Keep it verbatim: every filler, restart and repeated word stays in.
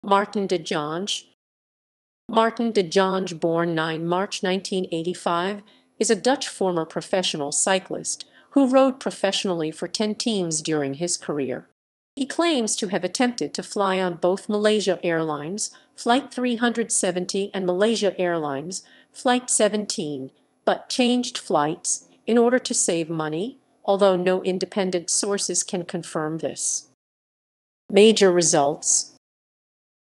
Maarten de Jonge. Maarten de Jonge, born nine March nineteen eighty-five, is a Dutch former professional cyclist who rode professionally for ten teams during his career. He claims to have attempted to fly on both Malaysia Airlines Flight three hundred seventy and Malaysia Airlines Flight seventeen, but changed flights in order to save money, although no independent sources can confirm this. Major results.